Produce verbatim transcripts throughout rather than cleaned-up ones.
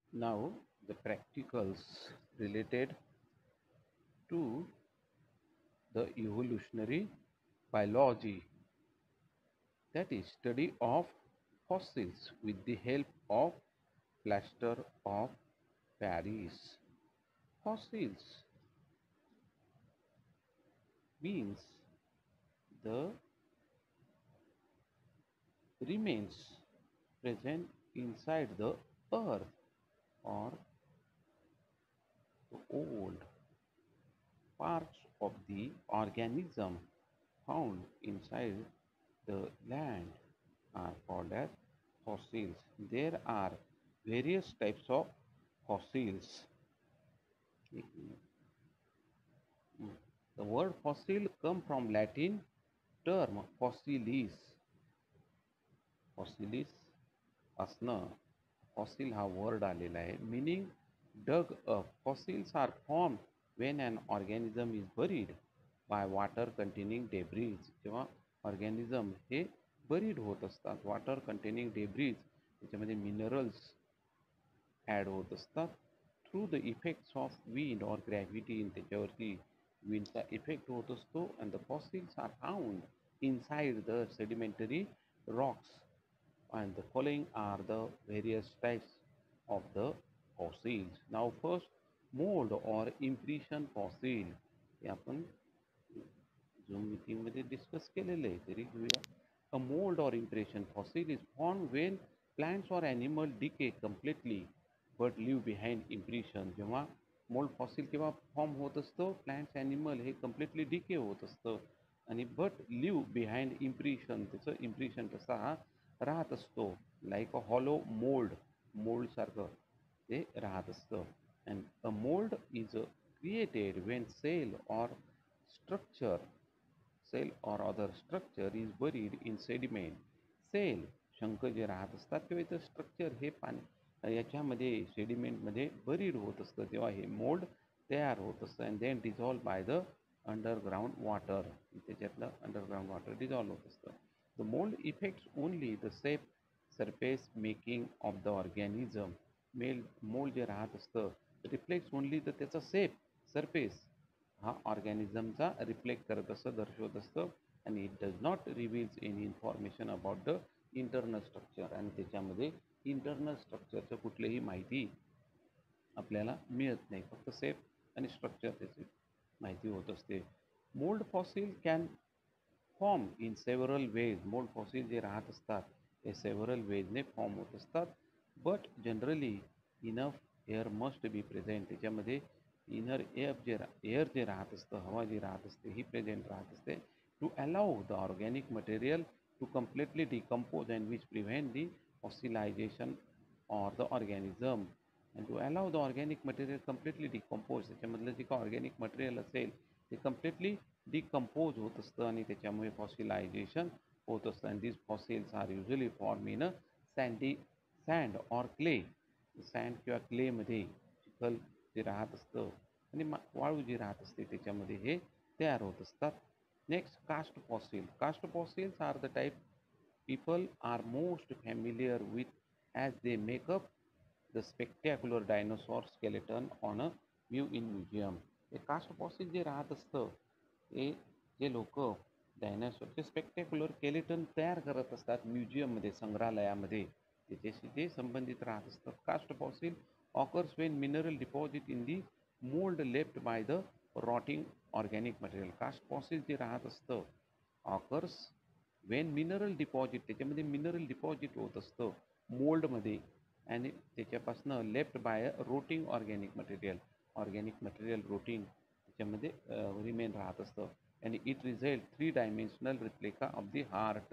Now, the practicals related to the evolutionary biology, that is, study of fossils with the help of plaster of Paris. Fossils means the remains present inside the earth or the old parts of the organism found inside the land are called as fossils. There are various types of fossils. The word fossil come from Latin term fossilis. Fossilis असणं, fossil हा word आलेला आहे, meaning dug up. Fossils are formed when an organism is buried by water containing debris. जेव्हा organism हे buried होत असतात, water containing debris, त्याच्यामध्ये minerals add होत असतात through the effects of wind or gravity. त्याच्यावरती विंडचा इफेक्ट होत असतो. And the fossils are found inside the sedimentary rocks. And the following are the various types of the fossils. Now first, mold or impression fossil. हे आपण zoom मीटिंगमध्ये discuss केलेलं आहे, तरी घेऊया. A mold or impression fossil is formed when plants or animal decay completely but leave behind impression. जेव्हा mould fossil केव्हा form होत असतं, प्लांट्स ॲनिमल हे कम्प्लिटली डिके होत असतं आणि बट लिव्ह बिहाइंड इम्प्रेशन, त्याचं इम्प्रेशन तसा हा राहत असतो. लाईक अ हॉलो मोल्ड, मोल्डसारखं ते राहत असतं. And a mould is created when shell or structure shell or other structure is buried in sediment. Shell शंख जे राहत असतात किंवा इथं स्ट्रक्चर हे पाणी याच्यामध्ये सेडिमेंटमध्ये बरीड होत असतं, तेव्हा हे मोल्ड तयार होत असतं. And then dissolve by the underground water, त्याच्यातलं अंडरग्राउंड वॉटर डिझॉल्व होत असतं. The mould effects only the safe surface making of the organism. मेल मोल्ड जे राहत असतं रिफ्लेक्ट्स ओनली तर त्याचा सेफ सरफेस हा ऑर्गॅनिझमचा रिफ्लेक्ट करत असतं, दर्शवत असतं. आणि it does not reveals any information about the internal structure. आणि त्याच्यामध्ये इंटरनल स्ट्रक्चरचं कुठलीही माहिती आपल्याला मिळत नाही, फक्त सेफ आणि स्ट्रक्चर त्याची माहिती होत असते. Mould fossil can form in several ways. Mould fossil जे राहत असतात हे सेव्हरल वेजने फॉर्म होत असतात. But generally enough air must be present. त्याच्यामध्ये इनर एअर जे एअर जे राहत असतं, हवा जी राहत असते ही प्रेझेंट राहत असते to allow the organic material to completely decompose and which prevent the fossilization or the organism. And to allow the organic material completely decompose, त्याच्यामधलं जे का ऑर्गॅनिक मटेरियल असेल ते कम्प्लिटली डिकम्पोज होत असतं आणि त्याच्यामुळे फॉसिलायझेशन होत असतं. And this fossils are usually form in a sandy sand or clay. Sand किंवा क्लेमध्ये चिखल जे राहत असतं आणि मा वाळू जी राहत असते त्याच्यामध्ये हे तयार होत असतात. Next, cast fossil. Cast fossils are the type people are most familiar with as they make up the spectacular dinosaur skeleton on a view in museum. हे कास्ट फॉसिल जे राहत असतं हे जे लोक डायनासोरचे स्पेक्टॅक्युलर स्केलेटन तयार करत असतात म्युझियममध्ये, संग्रहालयामध्ये, त्याच्याशी ते संबंधित राहत असतात. Cast fossil occurs when mineral deposit in the mould left by the rotting organic material. Cast fossil जे राहत असतं ऑकर्स वेन मिनरल डिपॉझिट, त्याच्यामध्ये मिनरल डिपॉझिट होत असतं मोल्डमध्ये आणि त्याच्यापासनं left by rotting organic material, organic material rotting त्याच्यामध्ये रिमेन राहत असतं. आणि it result three dimensional replica of the hard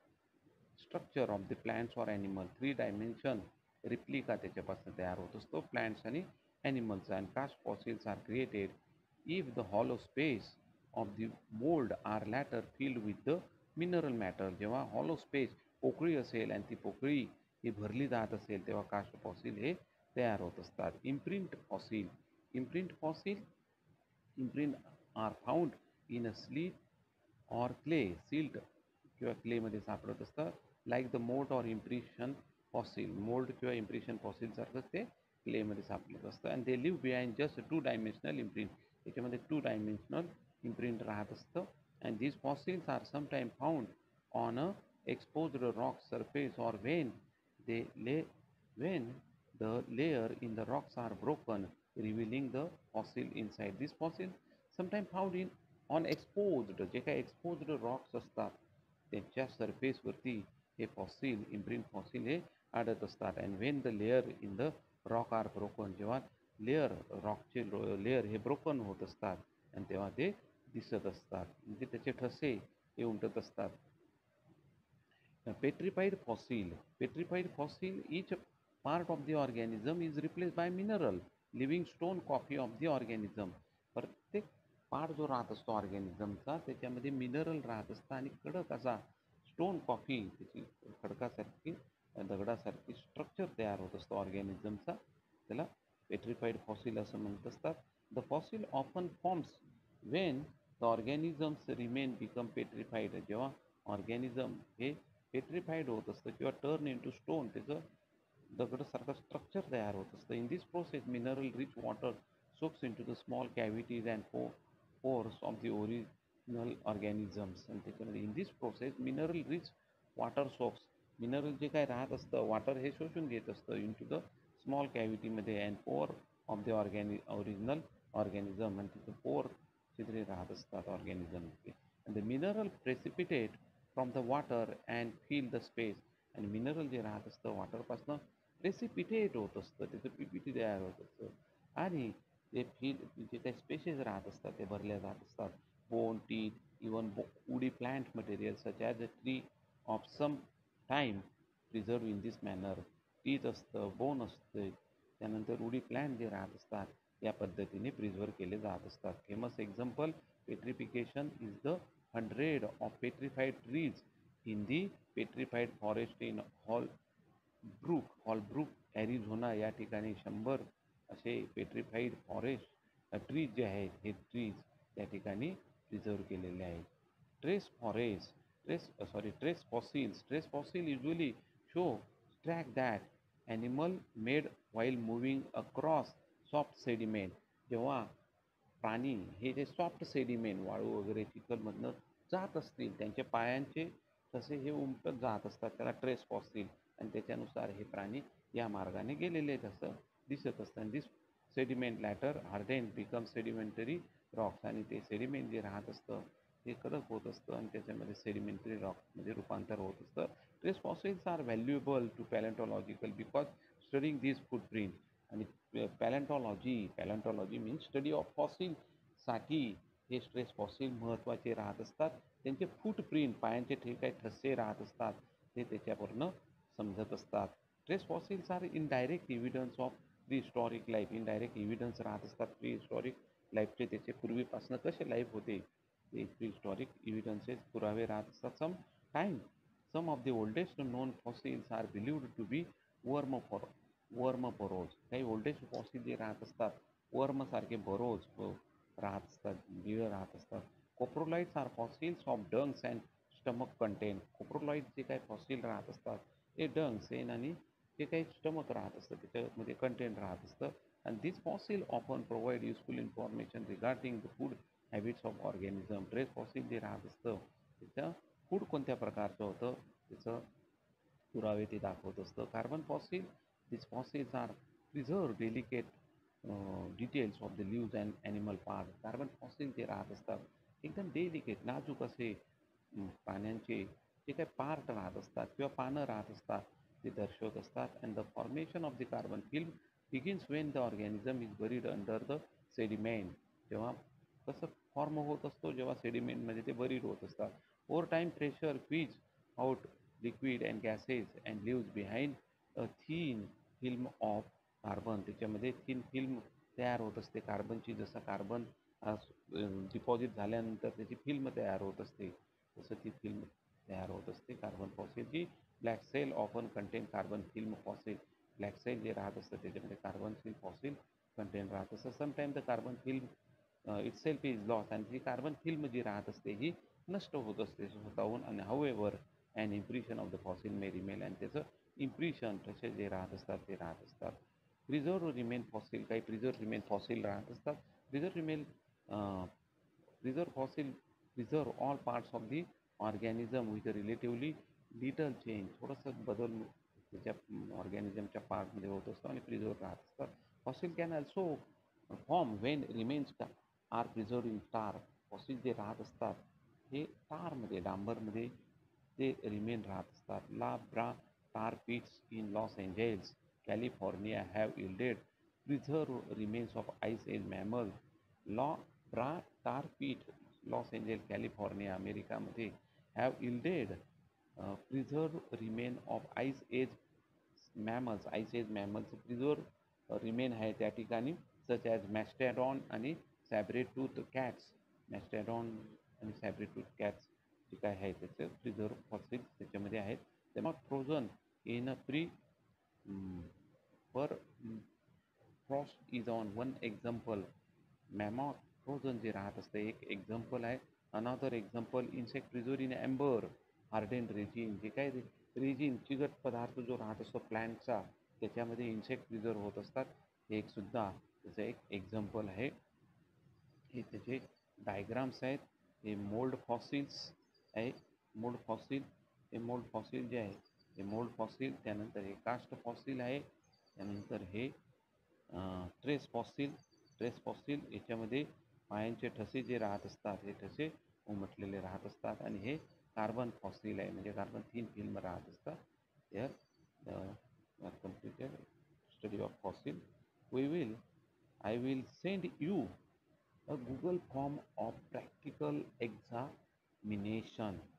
structure of the plants or animal. Three dimension replica त्याच्यापासून तयार होत असतो प्लांट्स आणि animals. And cast fossils are created if the hollow space of the mould are later filled with the mineral matter. जेव्हा hollow space पोकळी असेल आणि ती पोकळी ही भरली जात असेल तेव्हा कास्ट फॉसिल हे तयार होत असतात. Imprint fossil. Imprint fossil imprint are found in a sleet or clay. Silt किंवा क्लेमध्ये सापडत असतं. Like the mould or impression fossil. Mould किंवा इम्प्रेशन फॉसिलसारखंच ते क्लेमध्ये सापडत असतं and they leave behind just two dimensional imprint. त्याच्यामध्ये टू डायमेन्शनल इम्प्रिंट राहत असतं. And these fossils are sometimes found on a exposed rock surface or when they lay when the layer in the rocks are broken, revealing the fossil inside. These fossils sometimes found in on exposed, जे काही exposed rocks असतात त्यांच्या सरफेसवरती हे fossil imprint fossil हे आढळत असतात. And when the layer in the rock are broken, जेव्हा layer रॉकचे लेअर हे ब्रोकन होत असतात आणि तेव्हा ते दिसत असतात, म्हणजे त्याचे ठसे हे उमटत असतात. Petrified fossil. Petrified fossil each part of the organism is replace by mineral living stone copy of the organism. प्रत्येक पार्ट जो राहत असतो ऑर्गॅनिझमचा त्याच्यामध्ये मिनरल राहत असतं आणि कडक असा स्टोन कॉफी त्याची खडकासारखी दगडासारखी स्ट्रक्चर तयार होत असतो ऑर्गॅनिझमचा. त्याला पेट्रिफाईड फॉसिल असं म्हणत असतात. The fossil often forms when the organisms remain become petrified. जेव्हा ऑर्गॅनिझम हे पेट्रिफाईड होत असतं किंवा टर्न इन टू स्टोन, त्याचं दगडासारखं स्ट्रक्चर तयार होत असतं. In this process mineral rich water soaks into the small cavities and pores of the original organisms. आणि त्याच्यामध्ये in this process mineral rich water soaks, mineral जे काय राहत असतं वॉटर हे शोषून घेत असतं इन टू द स्मॉल कॅव्हिटीमध्ये अँड पोअर ऑफ द ऑर्गॅनि ओरिजिनल ऑर्गॅनिझम. आणि तिथं पोअर तिथे राहत असतात ऑर्गॅनिझमचे. And the mineral precipitate from the water and fill the space. आणि मिनरल जे राहत असतं वॉटरपासनं प्रेसिपिटेट होत असतं, त्याचं पीपीटी तयार होत असतं आणि ते फील जे काही स्पेसेस राहत असतात ते भरल्या जात असतात. Bone, teeth, even woody plant material such as a tree of some time preserve in this manner. Teeth असतं, बोन असतं, त्यानंतर वुडी प्लांट जे राहत असतात या पद्धतीने प्रिझर्व केले जात असतात. Famous example petrification is the hundred of petrified trees in the petrified forest in Holbrook Holbrook Arizona. या ठिकाणी शंभर असे पेट्रिफाईड फॉरेस्ट ट्रीज जे आहेत हे ट्रीज त्या ठिकाणी प्रिझर्व केलेले आहेत. Trace forest trace sorry trace fossils trace fossil usually show track that animal made while moving across soft sediment. जेव्हा प्राणी हे जे सॉफ्ट सेडिमेंट वाळू वगैरे चिखलमधनं जात असतील त्यांच्या पायांचे तसे हे उमटत जात असतात, त्याला ट्रेस फॉसिल. आणि त्याच्यानुसार हे प्राणी या मार्गाने गेलेले आहेत असं दिसत असतं. आणि this sediment later harden become sedimentary rocks. आणि ते सेडिमेंट जे राहत असतं ते कडक होत असतं आणि त्याच्यामध्ये सेडिमेंटरी रॉकमध्ये रूपांतर होत असतं. Trace fossils are valuable to palaeontological because studying this footprint. आणि palaeontology palaeontology means study of फॉसिलसाठी हे ट्रेस फॉसिल महत्त्वाचे राहत असतात. त्यांचे फूटप्रिंट पायांचे जे काही ठसे राहत असतात ते त्याच्यावरनं समजत असतात. Trace fossils are indirect evidence of prehistoric life. Indirect evidence राहत असतात प्री हिस्टॉरिक लाईफचे, त्याचे पूर्वीपासून कसे लाईफ होते ते प्री हिस्टॉरिक एव्हिडन्सेस पुरावे राहत असतात. Some time some of the oldest known fossils are believed to be worm for worm burrows. काही ओल्डेस्ट फॉसिल जे राहत असतात वर्मसारखे बरोज राहत असतात, बिळ राहत असतात. Coprolites are fossils of dungs and stomach content. Coprolite जे काही फॉसिल राहत असतात ते डंग सेन आणि जे काही स्टमक राहत असतं त्याच्यामध्ये कंटेंट राहत असतं. And this fossil often provide useful information regarding the food habits of organism. Trace fossil जे राहत असतं त्याचं फूड कोणत्या प्रकारचं होतं त्याचं पुरावे ते दाखवत असतं. Carbon fossil this fossils are preserve delicate details of the leaves and animal part. Carbon fossil जे राहत असतात एकदम डेलिकेट नाजूक असे प्राण्यांचे जे काही पार्ट राहत असतात किंवा पानं राहत असतात ते दर्शवत असतात. And the formation of the carbon film begins when the organism is buried under the sediment. जेव्हा कसं फॉर्म होत असतो जेव्हा सेडिमेंटमध्ये ते बरीड होत असतात. Over time pressure squeeze out liquid and gases and leaves behind a thin film of carbon. त्याच्यामध्ये thin film तयार होत असते कार्बनची. जसं कार्बन डिपॉझिट झाल्यानंतर त्याची फिल्म तयार होत असते तसं ती फिल्म तयार होत असते कार्बन फॉसिलची. Black shale often contain carbon film fossil. Black shale जे राहत असतं त्याच्यामध्ये कार्बन फिल्म फॉसिल कंटेन राहत असतं. Sometime the carbon film itself is loss. आणि जी कार्बन फिल्म जी राहत असते ही नष्ट होत असते स्वतःहून. आणि however and impression of the fossil may remain. आणि त्याचं इम्प्रेशन तसे जे राहत असतात ते राहत असतात. प्रिझर्व रिमेन फॉसिल, काही प्रिझर्व रिमेन फॉसिल राहत असतात. Preserve remain preserve fossil preserve all parts of the organism with relatively little change, थोडंसं बदल त्याच्या ऑर्गॅनिझमच्या पार्टमध्ये होत असतो आणि प्रिझर्व राहत असतात. Fossil can also form when remains are preserve in tar. Fossil जे राहत असतात हे टारमध्ये, डांबरमध्ये ते रिमेन राहत असतात. La Brea tar pits in Los Angeles, California have yielded preserved remains of ice age mammals. La Bra tar pit, Los Angeles California अमेरिकामध्ये have yielded uh, preserved remain of ice age mammals. ice age mammals preserve remain आहे त्या ठिकाणी, such as मॅस्टॅडॉन आणि सॅब्रेटूथ cats. मॅस्टॅडॉन आणि सॅब्रेटूथ cats जे काय आहे त्याचं प्रिझर्व फॉसिल्स त्याच्यामध्ये आहेत. तेव्हा frozen in a permafrost is on one example. Mammoth frozen जे राहत असतं एक एक्झाम्पल आहे. Another example insect preserve in amber harden resin. जे काय रेजिन चिकट पदार्थ जो राहत असतो प्लॅन्टचा त्याच्यामध्ये इन्सेक्ट प्रिझर्व होत असतात. हे एक सुद्धा त्याचं एक एक्झाम्पल आहे. हे त्याचे डायग्राम्स आहेत. हे मोल्ड फॉसिल्स आहे. मोल्ड फॉसिल, हे मोल्ड फॉसिल जे आहे हे मोल्ड फॉसिल, त्यानंतर हे कास्ट फॉसिल आहे, त्यानंतर हे ट्रेस फॉसिल. ट्रेस फॉसिल याच्यामध्ये पायांचे ठसे जे राहत असतात हे ठसे उमटलेले राहत असतात. आणि हे कार्बन फॉसिल आहे, म्हणजे कार्बन थीन फिल्म राहत असतात. Here completed study of fossil. We will, I will send you a Google form of practical examination.